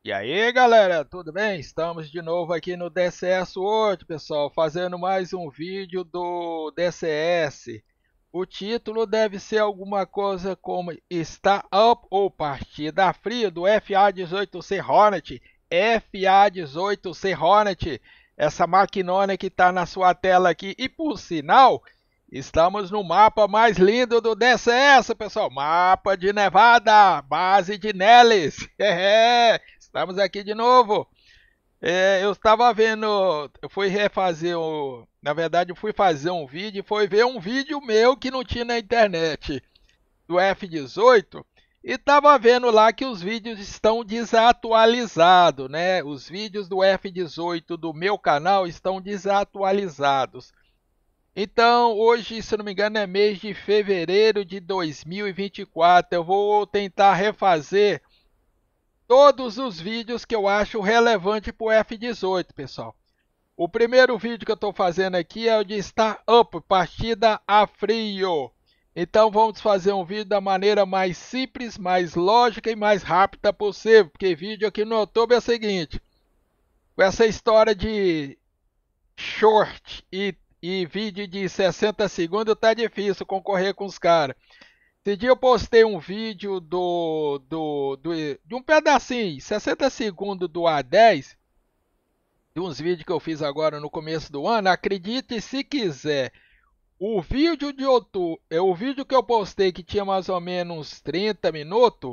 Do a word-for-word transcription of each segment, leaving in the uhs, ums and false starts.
E aí galera, tudo bem? Estamos de novo aqui no D C S World, pessoal, fazendo mais um vídeo do D C S. O título deve ser alguma coisa como Start Up ou Partida Fria do F A dezoito C Hornet. F A dezoito C Hornet, essa maquinona que está na sua tela aqui. E por sinal, estamos no mapa mais lindo do D C S, pessoal. Mapa de Nevada, base de Nellis. É, estamos aqui de novo. É, eu estava vendo, eu fui refazer o, na verdade, eu fui fazer um vídeo, e foi ver um vídeo meu que não tinha na internet do F dezoito e estava vendo lá que os vídeos estão desatualizados, né? Os vídeos do F dezoito do meu canal estão desatualizados. Então, hoje, se não me engano, é mês de fevereiro de dois mil e vinte e quatro. Eu vou tentar refazer todos os vídeos que eu acho relevante para o F dezoito, pessoal. O primeiro vídeo que eu estou fazendo aqui é o de Start Up, partida a frio. Então vamos fazer um vídeo da maneira mais simples, mais lógica e mais rápida possível, porque vídeo aqui no YouTube é o seguinte, com essa história de short e, e vídeo de sessenta segundos tá difícil concorrer com os caras. Esse dia eu postei um vídeo do, do, do, de um pedacinho, sessenta segundos do A dez, de uns vídeos que eu fiz agora no começo do ano. Acredite se quiser, o vídeo de outubro, é o vídeo que eu postei que tinha mais ou menos uns trinta minutos,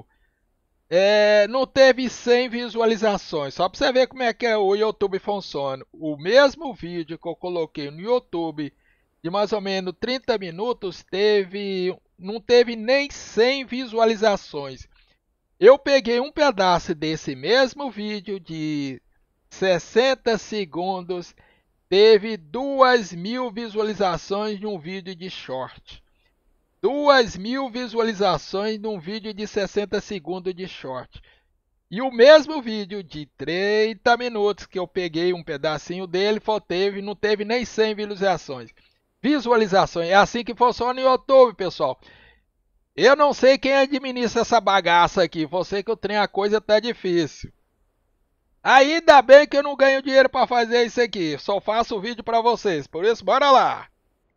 é, não teve cem visualizações. Só para você ver como é que o YouTube funciona. O mesmo vídeo que eu coloquei no YouTube de mais ou menos trinta minutos teve, não teve nem cem visualizações. Eu peguei um pedaço desse mesmo vídeo de sessenta segundos, teve duas mil visualizações de um vídeo de short. duas mil visualizações num vídeo de sessenta segundos de short. E o mesmo vídeo de trinta minutos que eu peguei um pedacinho dele, teve, não teve nem cem visualizações. Visualizações, é assim que funciona no YouTube, pessoal. Eu não sei quem administra essa bagaça aqui, você que o trem a coisa tá difícil. Ainda bem que eu não ganho dinheiro para fazer isso aqui, só faço o vídeo para vocês, por isso bora lá.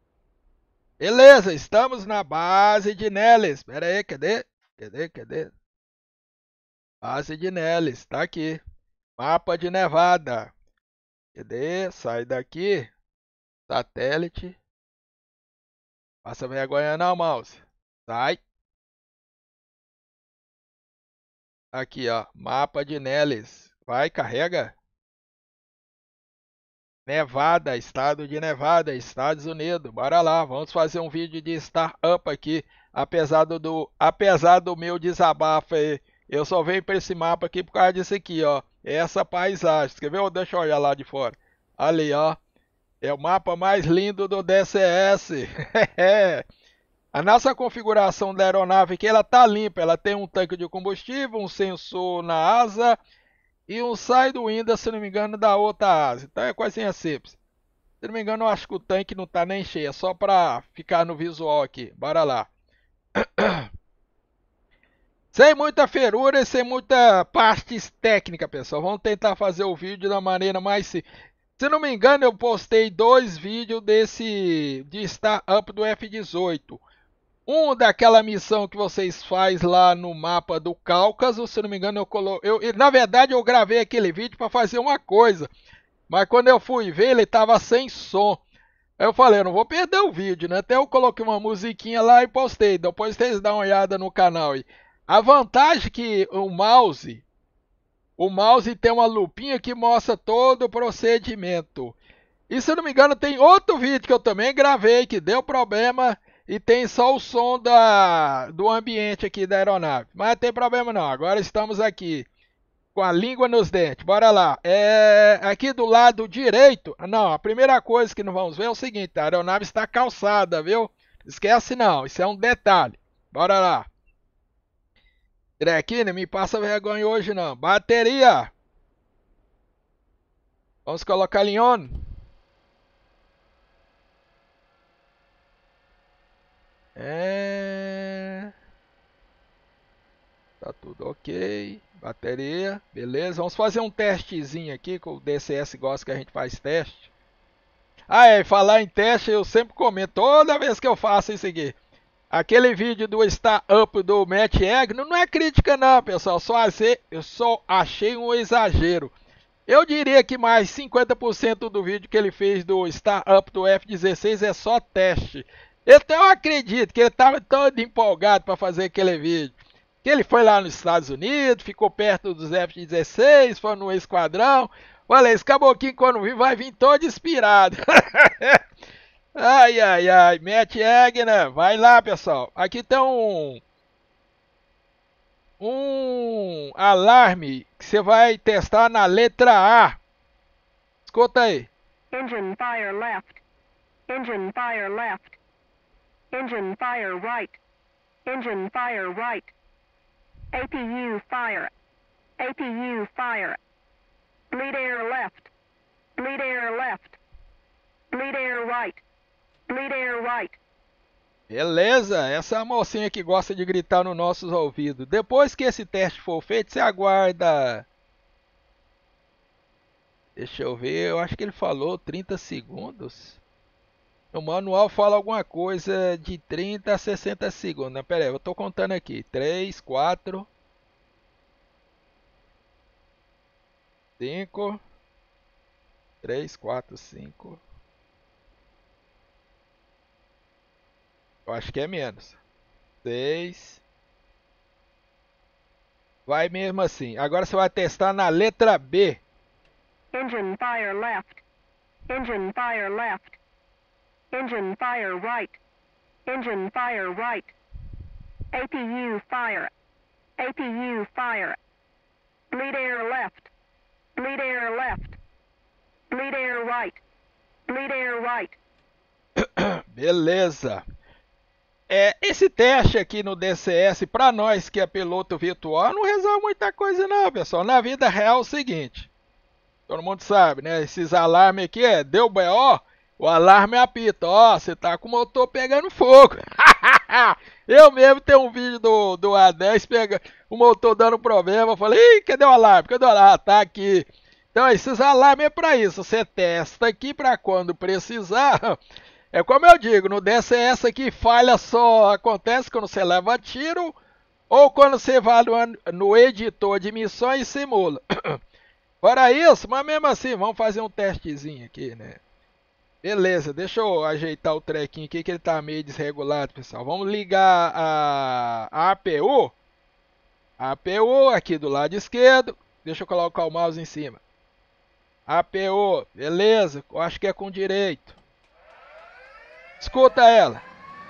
Beleza, estamos na base de Nellis. Espera aí, cadê? Cadê, cadê? Base de Nellis, tá aqui. Mapa de Nevada. Cadê? Sai daqui. Satélite. Passa vergonha não, mouse. Sai. Aqui, ó. Mapa de Nellis. Vai, carrega. Nevada, estado de Nevada, Estados Unidos. Bora lá, vamos fazer um vídeo de startup aqui. Apesar do, do, apesar do meu desabafo aí, eu só venho para esse mapa aqui por causa disso aqui, ó. Essa paisagem. Quer ver? Deixa eu olhar lá de fora. Ali, ó. É o mapa mais lindo do D C S. A nossa configuração da aeronave aqui, ela tá limpa. Ela tem um tanque de combustível, um sensor na asa e um Sidewinder, se não me engano, da outra asa. Então é coisinha simples. Se não me engano, eu acho que o tanque não tá nem cheio. É só para ficar no visual aqui. Bora lá. Sem muita ferura e sem muita parte técnica, pessoal. Vamos tentar fazer o vídeo da maneira mais simples. Se não me engano, eu postei dois vídeos desse de startup do F dezoito. Um daquela missão que vocês faz lá no mapa do Cáucaso, se não me engano, eu coloquei. Eu, na verdade, eu gravei aquele vídeo para fazer uma coisa, mas quando eu fui ver, ele estava sem som. Aí eu falei, eu não vou perder o vídeo, né? Até eu coloquei uma musiquinha lá e postei. Depois vocês dão uma olhada no canal aí. A vantagem é que o mouse, o mouse tem uma lupinha que mostra todo o procedimento. E se eu não me engano, tem outro vídeo que eu também gravei que deu problema e tem só o som da, do ambiente aqui da aeronave. Mas não tem problema não, agora estamos aqui com a língua nos dentes. Bora lá. É, aqui do lado direito, não, a primeira coisa que nós vamos ver é o seguinte, a aeronave está calçada, viu? Esquece não, isso é um detalhe. Bora lá. Aqui não me passa vergonha hoje não. Bateria. Vamos colocar ele em on. É... Tá tudo ok. Bateria, beleza. Vamos fazer um testezinho aqui, que o D C S gosta que a gente faz teste. Ah, é, falar em teste, eu sempre comento, toda vez que eu faço isso aqui. Aquele vídeo do Star Up do Matt Egg, não é crítica não, pessoal, só achei, eu só achei um exagero. Eu diria que mais cinquenta por cento do vídeo que ele fez do Star Up do F dezesseis é só teste. Então eu acredito que ele estava todo empolgado para fazer aquele vídeo. Que ele foi lá nos Estados Unidos, ficou perto dos F dezesseis, foi no esquadrão. Olha, esse caboclinho quando vir vai vir todo inspirado. Ai, ai, ai, Matt Egg, né? Vai lá, pessoal. Aqui tem um, um alarme que você vai testar na letra A. Escuta aí. Engine fire left. Engine fire left. Engine fire right. Engine fire right. A P U fire. A P U fire. Bleed air left. Bleed air left. Bleed air right. Bleed air right. Beleza, essa é a mocinha que gosta de gritar nos nossos ouvidos. Depois que esse teste for feito, você aguarda. Deixa eu ver, eu acho que ele falou trinta segundos. O manual fala alguma coisa de trinta a sessenta segundos. Não, pera aí, eu tô contando aqui. três, quatro, cinco, três, quatro, cinco. Eu acho que é menos. seis. Vai mesmo assim. Agora você vai testar na letra B. Engine fire left. Engine fire left. Engine fire right. Engine fire right. A P U fire. A P U fire. Bleed air left. Bleed air left. Bleed air right. Bleed air right. Beleza. É, esse teste aqui no D C S, para nós que é piloto virtual, não resolve muita coisa não, pessoal. Na vida real é o seguinte, todo mundo sabe, né? Esses alarmes aqui é, deu B O, o alarme apita. Ó, você tá com o motor pegando fogo. Eu mesmo tenho um vídeo do, do A dez, pega, o motor dando problema. Eu falei, ih, cadê o alarme? Cadê o alarme? Ah, tá aqui. Então esses alarmes é para isso, você testa aqui para quando precisar. É como eu digo, no D C S aqui falha só acontece quando você leva tiro ou quando você vai no editor de missões e simula. Fora isso, mas mesmo assim, vamos fazer um testezinho aqui, né? Beleza, deixa eu ajeitar o trequinho aqui que ele tá meio desregulado, pessoal. Vamos ligar a, a APU. A APU aqui do lado esquerdo. Deixa eu colocar o mouse em cima. A APU, beleza, eu acho que é com direito. Escuta ela.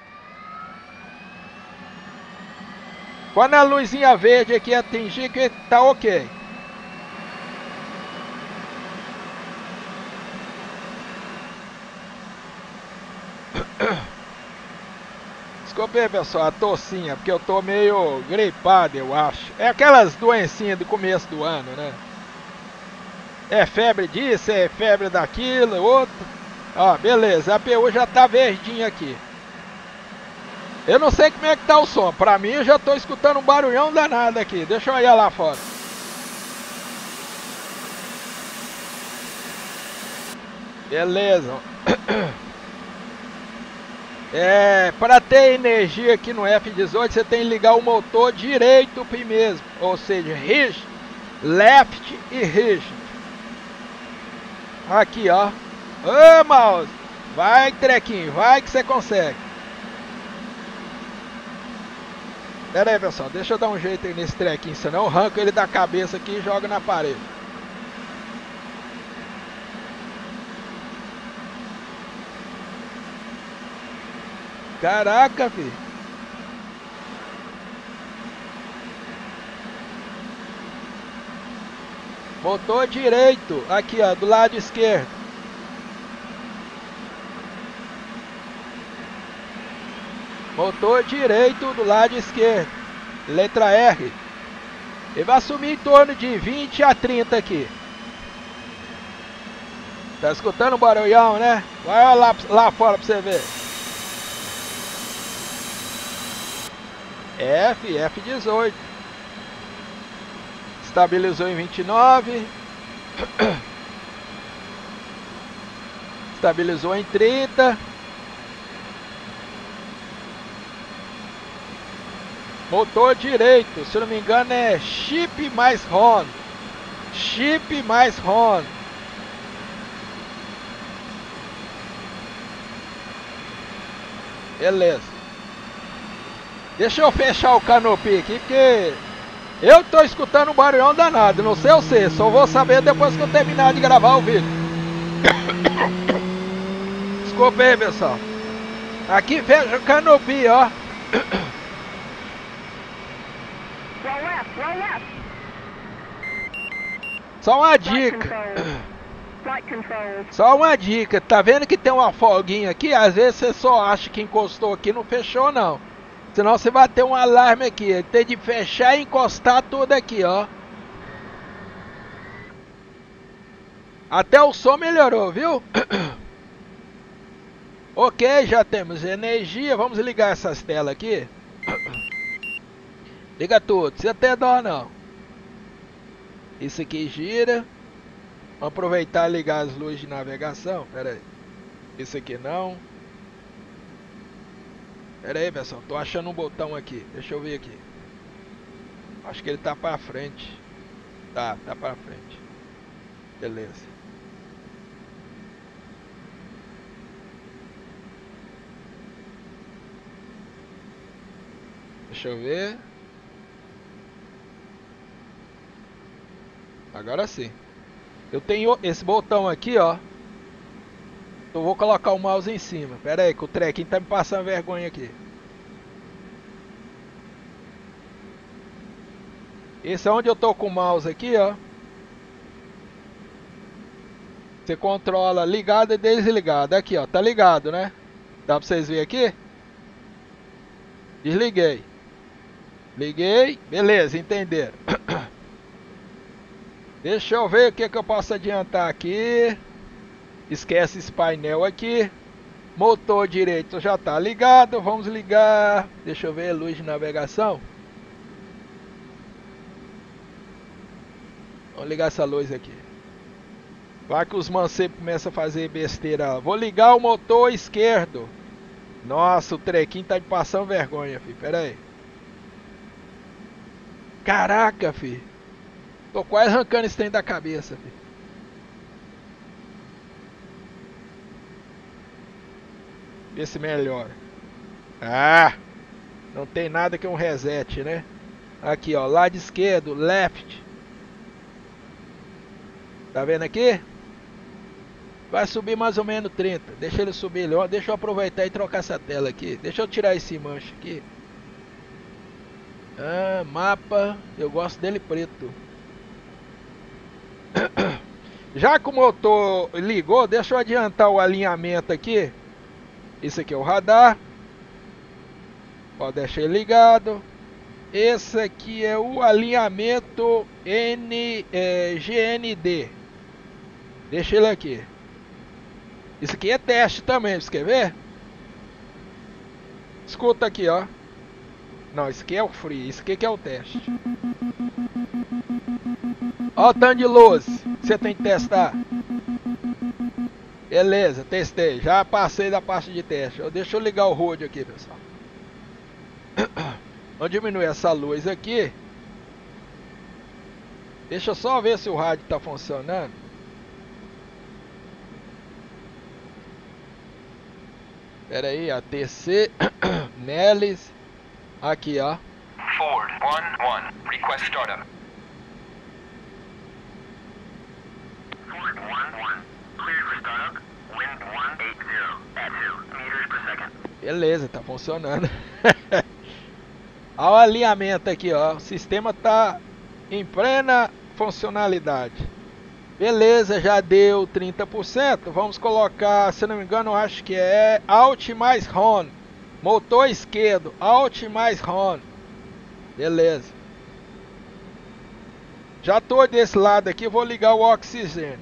Quando a luzinha verde aqui atingir, que tá ok. Desculpa aí, pessoal, a tocinha, porque eu tô meio gripado, eu acho. É aquelas doencinhas do começo do ano, né? É febre disso, é febre daquilo, outro. Ó, beleza, a A P U já tá verdinha aqui. Eu não sei como é que tá o som. Pra mim eu já tô escutando um barulhão danado aqui. Deixa eu ir lá fora. Beleza. É, para ter energia aqui no F dezoito, você tem que ligar o motor direito primeiro. Ou seja, rigid, left e rigid. Aqui, ó. Ô, mouse, vai, trequinho, vai que você consegue. Pera aí, pessoal, deixa eu dar um jeito aí nesse trequinho, senão eu arranco ele da cabeça aqui e jogo na parede. Caraca, filho. Motor direito, aqui ó, do lado esquerdo. Motor direito do lado esquerdo. Letra R. Ele vai assumir em torno de vinte a trinta aqui. Tá escutando o barulhão, né? Vai lá, lá fora pra você ver. F, F dezoito. Estabilizou em vinte e nove. Estabilizou em trinta. Motor direito, se não me engano é chip mais RON. Chip mais RON. Beleza. Deixa eu fechar o canopy aqui, porque eu tô escutando um barulhão danado. Não sei você, só vou saber depois que eu terminar de gravar o vídeo. Desculpa aí, pessoal. Aqui fecha o canopy, ó. Só uma dica. Só uma dica. Tá vendo que tem uma folguinha aqui? Às vezes você só acha que encostou aqui, não fechou não. Senão você vai ter um alarme aqui. Tem de fechar e encostar tudo aqui, ó. Até o som melhorou, viu? Ok, já temos energia. Vamos ligar essas telas aqui. Liga tudo, sem ter dó não. Isso aqui gira. Vamos aproveitar e ligar as luzes de navegação. Pera aí. Isso aqui não. Pera aí, pessoal. Tô achando um botão aqui. Deixa eu ver aqui. Acho que ele tá pra frente. Tá, tá pra frente. Beleza. Deixa eu ver. Agora sim. Eu tenho esse botão aqui, ó. Eu vou colocar o mouse em cima. Pera aí, que o trequinho tá me passando vergonha aqui. Esse é onde eu tô com o mouse aqui, ó. Você controla ligado e desligado. Aqui, ó. Tá ligado, né? Dá pra vocês verem aqui? Desliguei. Liguei. Beleza, entenderam. Deixa eu ver o que, que eu posso adiantar aqui. Esquece esse painel aqui. Motor direito já está ligado. Vamos ligar. Deixa eu ver, luz de navegação. Vamos ligar essa luz aqui. Vai que os mancebos começam a fazer besteira. Vou ligar o motor esquerdo. Nossa, o trequinho tá me passando vergonha, filho. Pera aí. Caraca, filho. Tô quase arrancando esse trem da cabeça, filho. Vê se melhora. Ah! Não tem nada que um reset, né? Aqui, ó. Lado esquerdo, left. Tá vendo aqui? Vai subir mais ou menos trinta. Deixa ele subir ali, ó. Deixa eu aproveitar e trocar essa tela aqui. Deixa eu tirar esse manche aqui. Ah, mapa. Eu gosto dele preto. Já que o motor ligou, deixa eu adiantar o alinhamento aqui. Esse aqui é o radar. Ó, deixa ele ligado. Esse aqui é o alinhamento N, é, G N D. Deixa ele aqui. Isso aqui é teste também, você quer ver? Escuta aqui, ó. Não, isso aqui é o free, isso aqui que é o teste. Ó o tanto de luz que você tem que testar. Beleza, testei. Já passei da parte de teste. Deixa eu ligar o road aqui, pessoal. Vamos diminuir essa luz aqui. Deixa eu só ver se o rádio está funcionando. Pera aí, A T C Neles. Aqui, ó. Ford one one, request startup. Ford one one, clear for startup. Wind one eight zero at two meters per second. Beleza, tá funcionando. Olha o alinhamento aqui, ó. O sistema tá em plena funcionalidade. Beleza, já deu trinta por cento. Vamos colocar, se não me engano, acho que é Alt mais RON. Motor esquerdo, Alt mais RON. Beleza. Já tô desse lado aqui, vou ligar o oxigênio.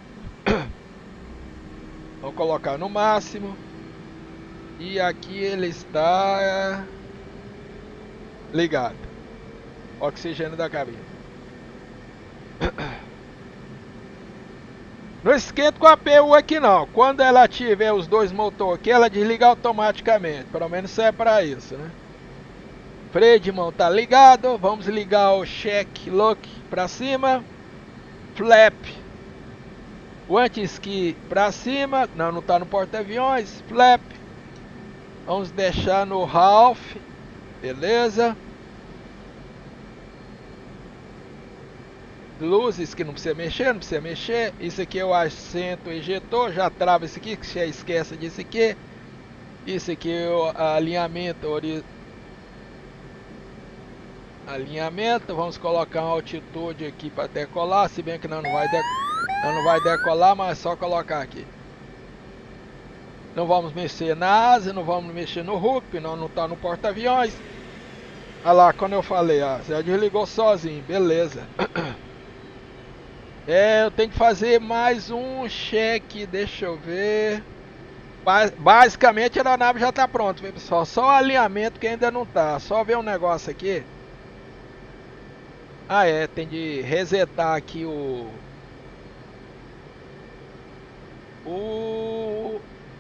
Vou colocar no máximo. E aqui ele está ligado. Oxigênio da cabine. Não esquenta com a P U aqui não. Quando ela tiver os dois motores aqui, ela desliga automaticamente. Pelo menos isso é para isso, né? Freio de mão tá ligado. Vamos ligar o check lock para cima. Flap. O anti-ski para cima. Não, não tá no porta-aviões. Flap. Vamos deixar no half. Beleza. Luzes que não precisa mexer, não precisa mexer. Isso aqui é o assento ejetor. Já trava isso aqui, que você esquece disso aqui. Isso aqui é o alinhamento ori... Alinhamento. Vamos colocar uma altitude aqui para decolar. Se bem que não, não, vai de... não, não vai decolar, mas é só colocar aqui. Não vamos mexer na asa, não vamos mexer no hook, não, não está no porta-aviões. Olha lá, quando eu falei, ó, já desligou sozinho, beleza. É, eu tenho que fazer mais um cheque, deixa eu ver. Basicamente a aeronave já está pronta, viu, pessoal? Só o alinhamento que ainda não está. Só ver um negócio aqui. Ah é, tem de resetar aqui o... O...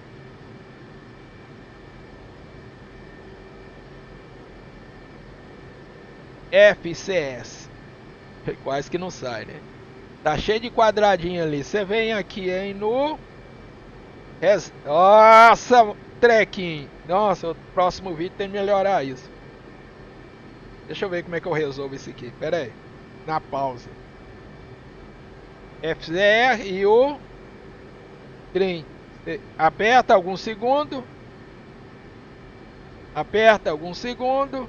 F C S. Quase que não sai, né? Tá cheio de quadradinho ali. Você vem aqui, hein, no... Res... Nossa, trequinho. Nossa, o próximo vídeo tem que melhorar isso. Deixa eu ver como é que eu resolvo isso aqui. Pera aí. Na pausa. F Z R e o... Trim. Aperta alguns segundos. Aperta alguns segundos.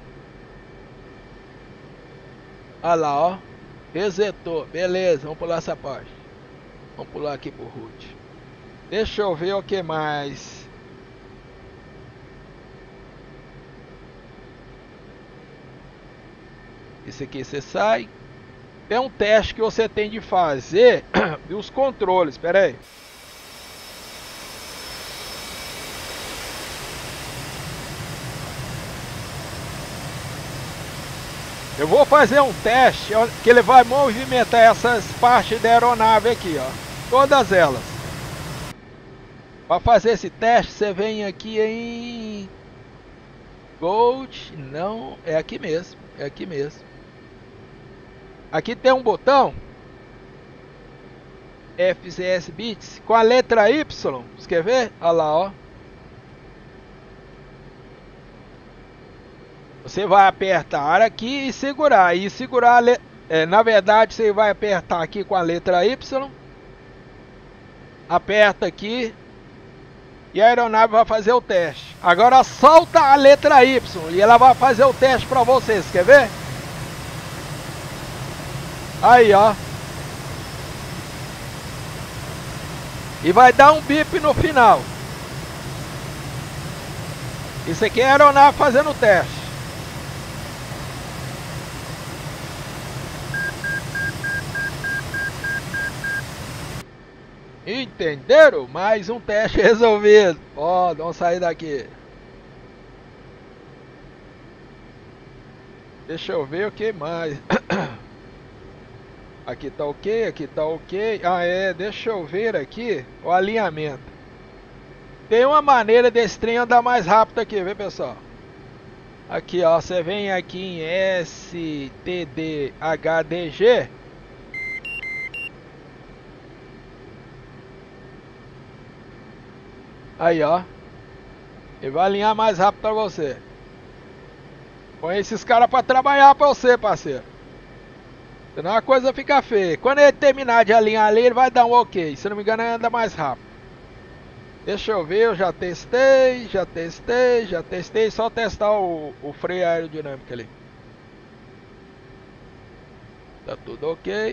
Olha lá, ó. Resetou. Beleza, vamos pular essa parte. Vamos pular aqui pro root. Deixa eu ver o que mais. Esse aqui você sai. Tem um teste que você tem de fazer dos controles. Espera aí. Eu vou fazer um teste que ele vai movimentar essas partes da aeronave aqui, ó. Todas elas. Para fazer esse teste, você vem aqui em... Gold. Não, é aqui mesmo. É aqui mesmo. Aqui tem um botão. F C S Bits. Com a letra Y. Você quer ver? Olha lá, ó. Você vai apertar aqui e segurar. E segurar, é, na verdade, você vai apertar aqui com a letra Y. Aperta aqui. E a aeronave vai fazer o teste. Agora solta a letra Y e ela vai fazer o teste para vocês. Quer ver? Aí, ó. E vai dar um bip no final. Isso aqui é a aeronave fazendo o teste. Entenderam? Mais um teste resolvido. Ó, vamos sair daqui. Deixa eu ver o que mais. Aqui tá ok, aqui tá ok. Ah é, deixa eu ver aqui o alinhamento. Tem uma maneira desse trem andar mais rápido aqui, viu, pessoal? Aqui, ó, você vem aqui em S T D H D G. Aí, ó. Ele vai alinhar mais rápido pra você. Põe esses caras pra trabalhar pra você, parceiro. Senão a coisa fica feia. Quando ele terminar de alinhar ali, ele vai dar um ok. Se não me engano, ele anda mais rápido. Deixa eu ver, eu já testei, já testei, já testei. Só testar o, o freio aerodinâmico ali. Tá tudo ok.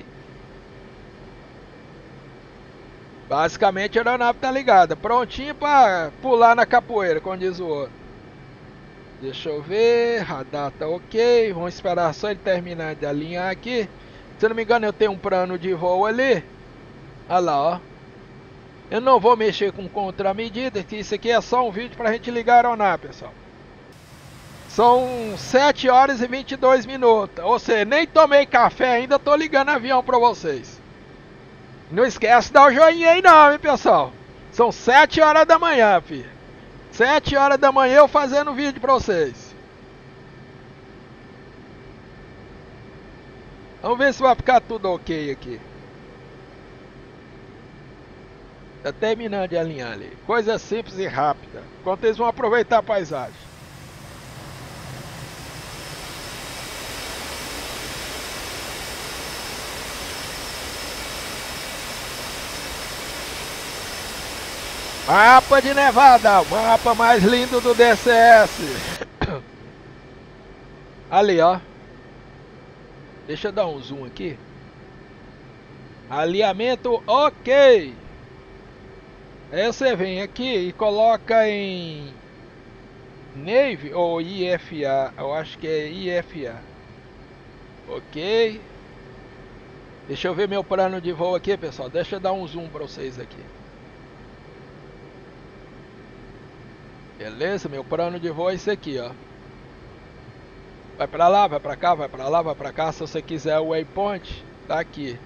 Basicamente a aeronave tá ligada, prontinho para pular na capoeira, como diz o outro. Deixa eu ver, radar tá ok, vamos esperar só ele terminar de alinhar aqui. Se não me engano eu tenho um plano de voo ali. Olha lá, ó. Eu não vou mexer com contramedida, que isso aqui é só um vídeo pra gente ligar a aeronave, pessoal. São sete horas e vinte e dois minutos. Ou seja, nem tomei café ainda, tô ligando avião pra vocês. Não esquece de dar o joinha aí não, hein, pessoal. São sete horas da manhã, filho. sete horas da manhã eu fazendo vídeo pra vocês. Vamos ver se vai ficar tudo ok aqui. Tá terminando de alinhar ali. Coisa simples e rápida. Enquanto eles vão aproveitar a paisagem. Mapa de Nevada, o mapa mais lindo do D C S. Ali, ó. Deixa eu dar um zoom aqui. Alinhamento ok. Aí você vem aqui e coloca em Navy ou I F A. Eu acho que é I F A. Ok. Deixa eu ver meu plano de voo aqui, pessoal. Deixa eu dar um zoom para vocês aqui. Beleza, meu plano de voo é esse aqui, ó. Vai pra lá, vai pra cá, vai pra lá, vai pra cá. Se você quiser o waypoint, tá aqui.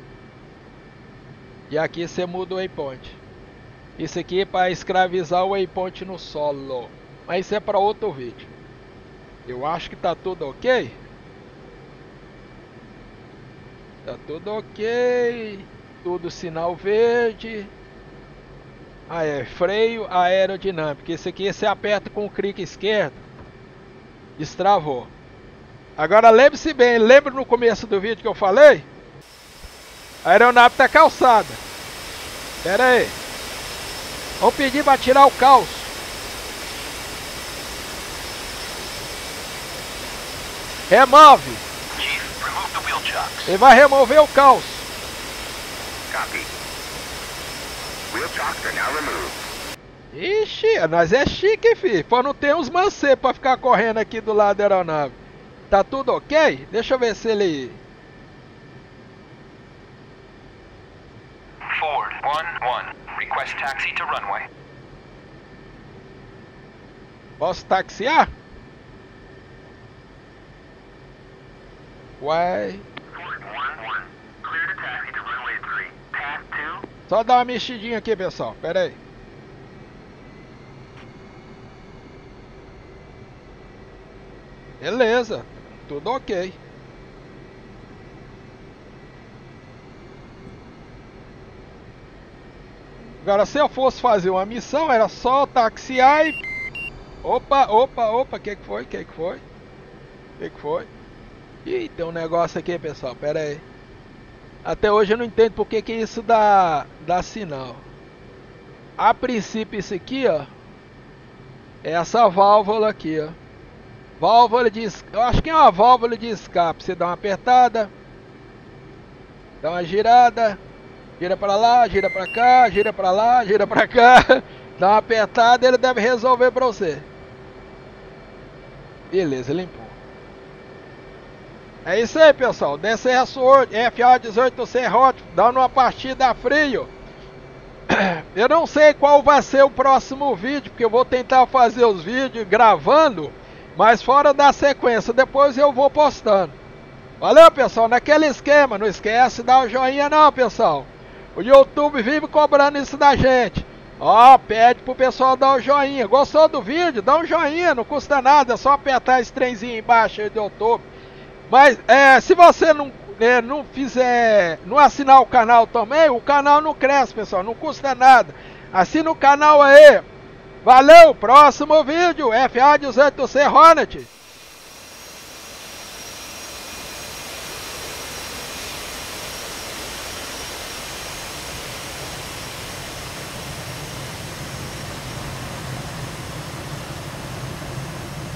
E aqui você muda o waypoint. Isso aqui é para escravizar o waypoint no solo. Mas isso é para outro vídeo. Eu acho que tá tudo ok. Tá tudo ok. Tudo sinal verde. Ah, é freio aerodinâmico. Esse aqui você aperta com o clique esquerdo. Destravou. Agora lembre-se bem, lembra no começo do vídeo que eu falei? A aeronave está calçada. Pera aí. Vamos pedir para tirar o calço. Remove. Chief, remove the wheel chocks. Ele vai remover o calço. Copy. Wheel chocks are now removed. Ixi, nós é chique, filho. Pô, não tem uns mancebos para ficar correndo aqui do lado da aeronave. Tá tudo ok? Deixa eu ver se ele... Ford, one one. Request taxi to runway. Posso taxiar? Uai. Ford, one one. Clear to taxi to runway three. Path two. Só dar uma mexidinha aqui, pessoal. Pera aí. Beleza. Tudo ok. Agora, se eu fosse fazer uma missão, era só taxiar e... Opa, opa, opa, o que que foi? O que que foi? O que que foi? Ih, tem um negócio aqui, pessoal, pera aí. Até hoje eu não entendo por que que isso dá, dá sinal. A princípio, isso aqui, ó, é essa válvula aqui, ó. Válvula de... Eu acho que é uma válvula de escape. Você dá uma apertada, dá uma girada, gira pra lá, gira pra cá, gira pra lá, gira pra cá. Dá uma apertada e ele deve resolver pra você. Beleza, limpou. É isso aí, pessoal. D C S World F A dezoito C Hot, dando uma partida a frio. Eu não sei qual vai ser o próximo vídeo, porque eu vou tentar fazer os vídeos gravando, mas fora da sequência, depois eu vou postando. Valeu, pessoal, naquele esquema, não esquece de dar o joinha não, pessoal. O YouTube vive cobrando isso da gente. Ó, pede pro pessoal dar o joinha. Gostou do vídeo? Dá um joinha, não custa nada, é só apertar esse trenzinho embaixo aí do YouTube. Mas, é, se você não, é, não fizer, não assinar o canal também, o canal não cresce, pessoal, não custa nada. Assina o canal aí. Valeu, próximo vídeo, F A dezoito C Hornet.